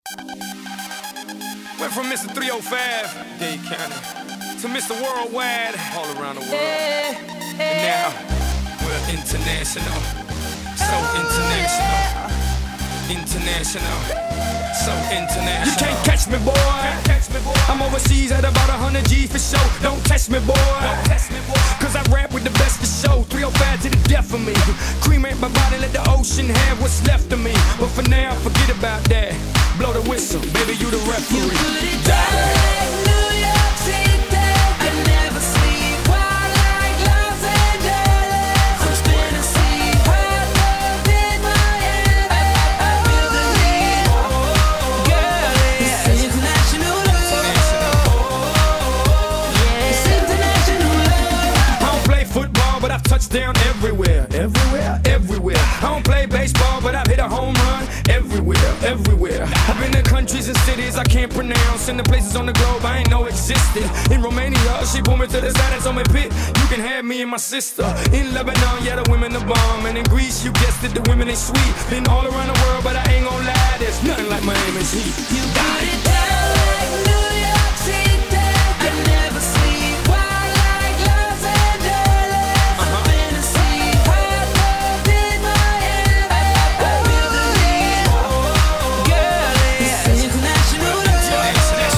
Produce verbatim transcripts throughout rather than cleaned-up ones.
Went from Mister three oh five, Dade County, to Mister Worldwide, all around the world. Hey, hey. And now, we're international, so international, international, so international. You can't catch me, boy. I'm overseas at about a hundred G for show. Don't test me, boy. Cause I rap with the best for show. three oh five to the death of me. Cremate my body, let the ocean have what's left of me. But for now, forget about that. Blow the whistle, baby, you the referee. You put it down like New York City. I never sleep while like Los Angeles. I'm spinning sea high love in Miami. I, I, I feel the need, girl. It's international love. It's international love. I don't play football, but I've touched down everywhere, everywhere, everywhere. I don't play baseball, but I've hit a home run everywhere, everywhere. I've been to countries and cities I can't pronounce, and the places on the globe I ain't know existed. In Romania, she pulled me to the side and told me, Pit, you can have me and my sister. In Lebanon, yeah, the women are bomb. And in Greece, you guessed it, the women ain't sweet. Been all around the world, but I ain't gon' lie, there's nothing like Miami's heat. You put it down like New York City. I never sleep while like Los Angeles. I'm spinning sea high love in Miami. I, I, I feel the need, girl. It's international love.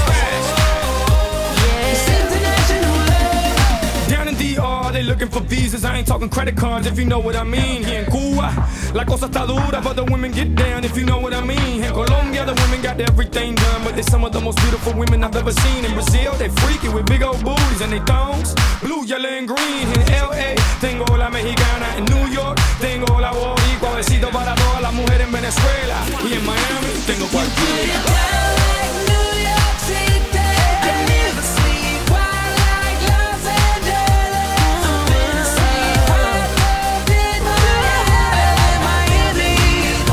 It's international love. Down in D R, they looking for visas. I ain't talking credit cards, if you know what I mean. Here in Cuba, la cosa está dura, but the women get down, if you know what I mean. In Colombia, the women got everything done, but they're some of the most beautiful women I've ever seen. In Brazil, they freaky with big old booties and they thongs, blue, yellow, and green. In L A, tengo la mexicana. In New York, tengo la boricua. Besito para todas las mujeres en Venezuela. Y en Miami, tengo cualquiera. Down like New York City. I never sleep while like Los Angeles. I'm spinning sea high love in Miami.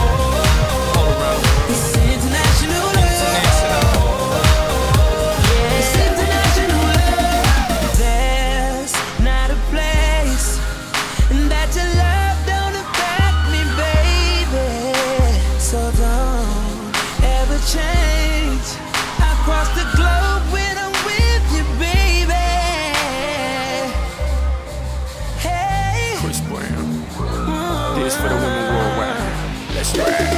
It's international love. It's international love. There's not a place that your love don't affect me, baby. So don't ever change. I cross the globe when I'm with you, baby. Hey. Chris Brown, this for the women worldwide. Let's ride.